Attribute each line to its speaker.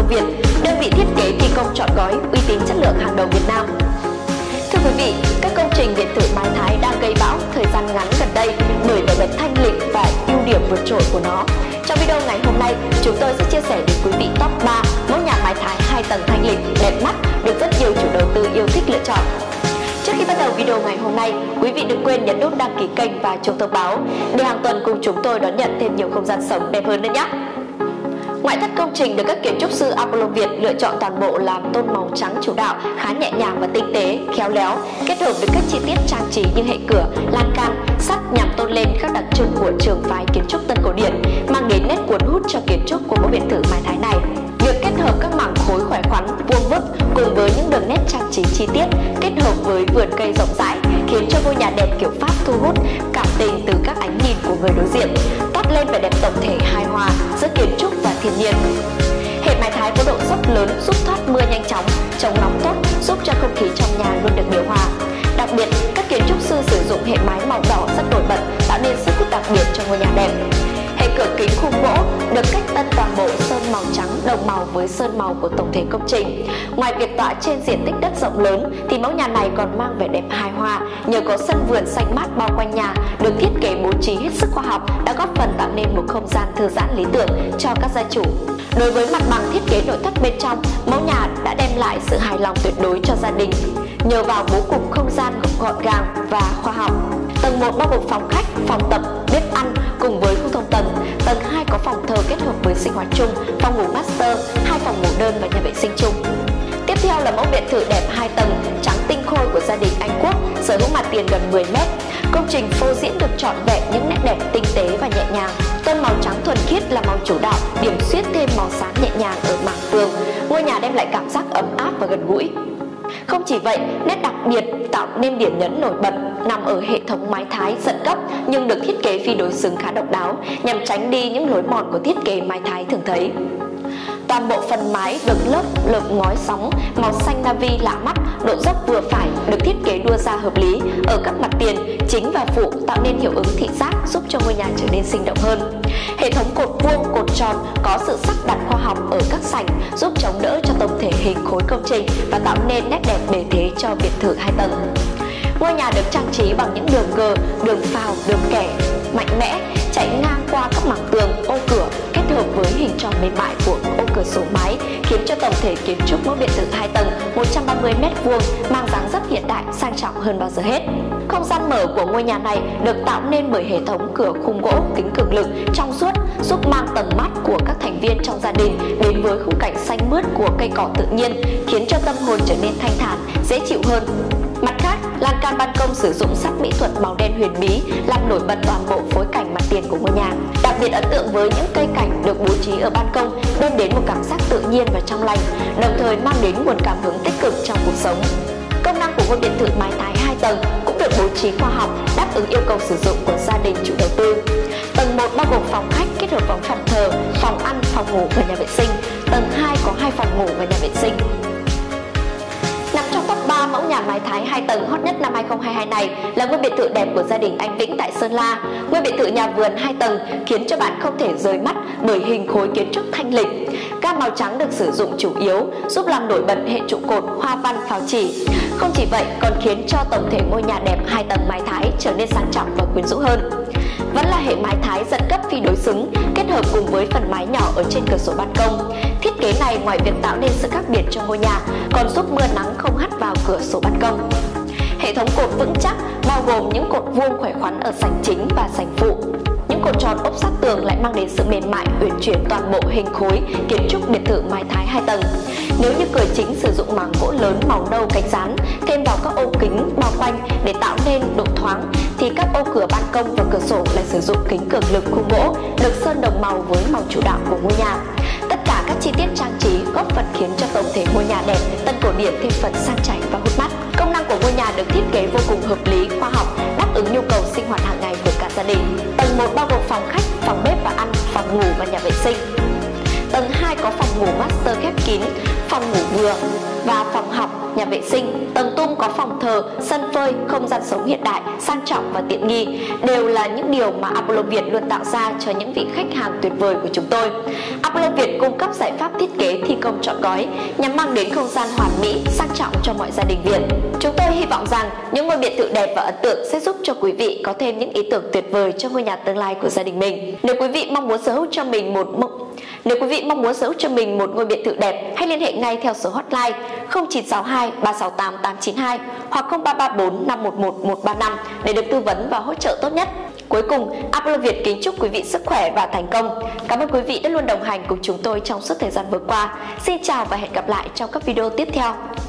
Speaker 1: Việt, đơn vị thiết kế thi công trọn gói uy tín chất lượng hàng đầu Việt Nam. Thưa quý vị, các công trình biệt thự mái Thái đang gây bão thời gian ngắn gần đây bởi vẻ đẹp thanh lịch và ưu điểm vượt trội của nó. Trong video ngày hôm nay, chúng tôi sẽ chia sẻ đến quý vị top 3 mẫu nhà mái Thái 2 tầng thanh lịch, đẹp mắt, được rất nhiều chủ đầu tư yêu thích lựa chọn. Trước khi bắt đầu video ngày hôm nay, quý vị đừng quên nhấn nút đăng ký kênh và chuông thông báo để hàng tuần cùng chúng tôi đón nhận thêm nhiều không gian sống đẹp hơn nữa nhé. Ngoại thất công trình được các kiến trúc sư Apollo Việt lựa chọn toàn bộ làm tông màu trắng chủ đạo, khá nhẹ nhàng và tinh tế, khéo léo, kết hợp với các chi tiết trang trí như hệ cửa, lan can, sắt nhằm tôn lên các đặc trưng của trường phái kiến trúc Tân cổ điển, mang đến nét cuốn hút cho kiến trúc của mẫu biệt thự mái Thái này. Việc kết hợp các mảng khối khỏe khoắn, vuông vức cùng với những đường nét trang trí chi tiết, kết hợp với vườn cây rộng rãi, khiến cho ngôi nhà đẹp kiểu Pháp thu hút cảm tình từ các ánh nhìn của người đối diện, toát lên vẻ đẹp tổng thể hài hòa giữa kiến trúc và thiên nhiên. Hệ mái Thái có độ dốc lớn giúp thoát mưa nhanh chóng, chống nóng tốt, giúp cho không khí trong nhà luôn được điều hòa. Đặc biệt, các kiến trúc sư sử dụng hệ mái màu đỏ rất nổi bật, tạo nên sức hút đặc biệt cho ngôi nhà đẹp. Hệ cửa kính khung gỗ được cách tân toàn bộ sơn màu trắng đồng màu với sơn màu của tổng thể công trình. Ngoài việc tọa trên diện tích đất rộng lớn thì mẫu nhà này còn mang vẻ đẹp hài hòa nhờ có sân vườn xanh mát bao quanh nhà, được thiết kế bố trí hết sức khoa học, đã góp phần tạo nên một không gian thư giãn lý tưởng cho các gia chủ. Đối với mặt bằng thiết kế nội thất bên trong, mẫu nhà đã đem lại sự hài lòng tuyệt đối cho gia đình nhờ vào bố cục không gian gọn gàng và khoa học. Tầng 1 bao gồm phòng khách, phòng tập, bếp ăn cùng với khu thông tầng. Tầng 2 có phòng thờ kết hợp với sinh hoạt chung, phòng ngủ master, 2 phòng ngủ đơn và nhà vệ sinh chung. Tiếp theo là mẫu biệt thự đẹp 2 tầng trắng tinh khôi của gia đình Anh Quốc, sở hữu mặt tiền gần 10 m. Công trình phô diễn được trọn vẹn những nét đẹp tinh tế và nhẹ nhàng. Tông màu trắng thuần khiết là màu chủ đạo, điểm xuyết thêm màu sáng nhẹ nhàng ở mảng tường. Ngôi nhà đem lại cảm giác ấm áp và gần gũi. Không chỉ vậy, nét đặc biệt tạo nên điểm nhấn nổi bật nằm ở hệ thống mái Thái dẫn cấp nhưng được thiết kế phi đối xứng khá độc đáo nhằm tránh đi những lối mòn của thiết kế mái Thái thường thấy. Toàn bộ phần mái được lợp ngói sóng màu xanh navy lạ mắt, độ dốc vừa phải, được thiết kế đua ra hợp lý ở các mặt tiền chính và phụ, tạo nên hiệu ứng thị giác giúp cho ngôi nhà trở nên sinh động hơn. Hệ thống cột vuông, cột tròn có sự sắp đặt khoa học ở các sảnh giúp chống đỡ cho tổng thể hình khối công trình và tạo nên nét đẹp bề thế cho biệt thự 2 tầng. Ngôi nhà được trang trí bằng những đường gờ, đường phào, đường kẻ mạnh mẽ chạy ngang qua các mảng tường, ô cửa kết hợp với hình tròn mềm mại của ô cửa sổ mái, khiến cho tổng thể kiến trúc mẫu biệt thự 2 tầng 130 m² mang dáng dấp hiện đại, sang trọng hơn bao giờ hết. Không gian mở của ngôi nhà này được tạo nên bởi hệ thống cửa khung gỗ kính cường lực trong suốt, giúp mang tầm mắt của các thành viên trong gia đình đến với khung cảnh xanh mướt của cây cỏ tự nhiên, khiến cho tâm hồn trở nên thanh thản, dễ chịu hơn. Mặt khác, lan can ban công sử dụng sắt mỹ thuật màu đen huyền bí làm nổi bật toàn bộ phối cảnh mặt tiền của ngôi nhà. Đặc biệt ấn tượng với những cây cảnh được bố trí ở ban công, đem đến một cảm giác tự nhiên và trong lành, đồng thời mang đến nguồn cảm hứng tích cực trong cuộc sống. Công năng của ngôi biệt thự mái Thái 2 tầng cũng được bố trí khoa học, đáp ứng yêu cầu sử dụng của gia đình chủ đầu tư. Tầng 1 bao gồm phòng khách kết hợp với phòng thờ, phòng ăn, phòng ngủ và nhà vệ sinh. Tầng 2 có 2 phòng ngủ và nhà vệ sinh. Nằm trong top 3 mẫu nhà mái Thái 2 tầng hot nhất năm 2022 này là ngôi biệt thự đẹp của gia đình anh Vĩnh tại Sơn La. Ngôi biệt thự nhà vườn 2 tầng khiến cho bạn không thể rời mắt bởi hình khối kiến trúc thanh lịch. Gam màu trắng được sử dụng chủ yếu giúp làm nổi bật hệ trụ cột, hoa văn, phào chỉ. Không chỉ vậy còn khiến cho tổng thể ngôi nhà đẹp 2 tầng mái Thái trở nên sang trọng và quyến rũ hơn. Vẫn là hệ mái Thái dẫn cấp phi đối xứng kết hợp cùng với phần mái nhỏ ở trên cửa sổ ban công. Thiết kế này ngoài việc tạo nên sự khác biệt cho ngôi nhà còn giúp mưa nắng không hắt vào cửa sổ ban công. Hệ thống cột vững chắc bao gồm những cột vuông khỏe khoắn ở sảnh chính và sảnh phụ. Những cột tròn ốp sát tường lại mang đến sự mềm mại uyển chuyển toàn bộ hình khối kiến trúc biệt thự mái Thái 2 tầng. Nếu như cửa chính sử dụng mảng gỗ lớn màu nâu cánh rán thêm vào các ô kính bao quanh để tạo nên độ thoáng, thì các ô cửa ban công và cửa sổ lại sử dụng kính cường lực khung gỗ được sơn đồng màu với màu chủ đạo của ngôi nhà. Tất cả các chi tiết trang trí góp phần khiến cho tổng thể ngôi nhà đẹp tân cổ điển thêm phần sang chảnh và hút mắt. Công năng của ngôi nhà được thiết kế vô cùng hợp lý, khoa học, đáp ứng nhu cầu sinh hoạt hàng ngày của cả gia đình. Tầng 1 bao gồm phòng khách, phòng bếp và ăn, phòng ngủ và nhà vệ sinh. Tầng 2 có phòng ngủ master khép kín, phòng ngủ vừa và phòng học, nhà vệ sinh. Tầng tung có phòng thờ, sân phơi, không gian sống hiện đại, sang trọng và tiện nghi đều là những điều mà Apollo Việt luôn tạo ra cho những vị khách hàng tuyệt vời của chúng tôi. Apollo Việt cung cấp giải pháp thiết kế thi công trọn gói nhằm mang đến không gian hoàn mỹ, sang trọng cho mọi gia đình Việt. Chúng tôi hy vọng rằng những ngôi biệt thự đẹp và ấn tượng sẽ giúp cho quý vị có thêm những ý tưởng tuyệt vời cho ngôi nhà tương lai của gia đình mình. Nếu quý vị mong muốn sở hữu cho mình một ngôi biệt thự đẹp, hãy liên hệ ngay theo số hotline 0962 368 892 hoặc 0334 511 135 để được tư vấn và hỗ trợ tốt nhất. Cuối cùng, Apollo Việt kính chúc quý vị sức khỏe và thành công. Cảm ơn quý vị đã luôn đồng hành cùng chúng tôi trong suốt thời gian vừa qua. Xin chào và hẹn gặp lại trong các video tiếp theo.